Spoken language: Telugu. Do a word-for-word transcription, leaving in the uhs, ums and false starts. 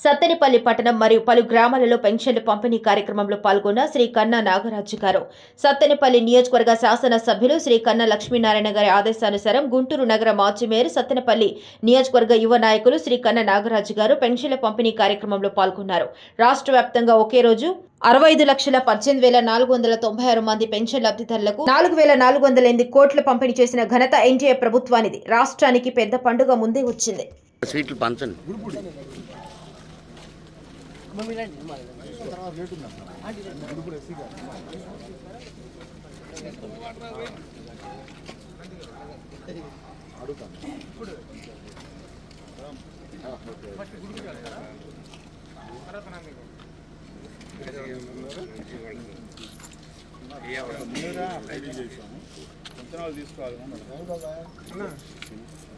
సత్తెనపల్లి పట్టణం మరియు పలు గ్రామాలలో పెన్షన్ల పంపిణీ కార్యక్రమంలో పాల్గొన్న శ్రీ కన్నా నాగరాజు గారు. సత్తెనపల్లి నియోజకవర్గ శాసన సభ్యులు శ్రీ కన్నా లక్ష్మీనారాయణ గారి ఆదేశానుసారం గుంటూరు నగర మాజీ మేయర్, సత్తెనపల్లి నియోజకవర్గ యువ నాయకులు శ్రీ కన్నా నాగరాజు గారు పెన్షన్ల పంపిణీ కార్యక్రమంలో పాల్గొన్నారు. రాష్ట్ర వ్యాప్తంగా ఒకే రోజు అరవై ఐదు లక్షల పద్దెనిమిది వేల నాలుగు వందల తొంభై ఆరు మంది పెన్షన్ లబ్ధిదారులకు నాలుగు వేల నాలుగు వందల ఎనిమిది కోట్ల పంపిణీ చేసిన ఘనత ఎన్డీఏ ప్రభుత్వానిది. రాష్ట్రానికి పెద్ద పండుగ ముందే వచ్చింది. తీసుకోవాలి.